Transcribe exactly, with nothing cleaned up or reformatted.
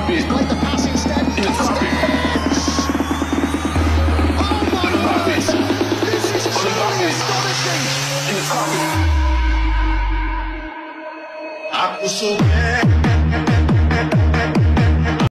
He's played the pass instead. Kostić! Oh my word! This is truly astonishing! I was so bad.